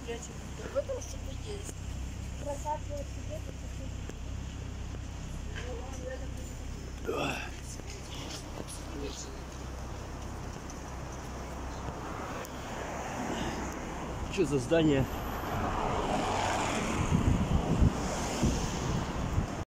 прячем. В этом что-то есть. Просапывать себе, Что за здание?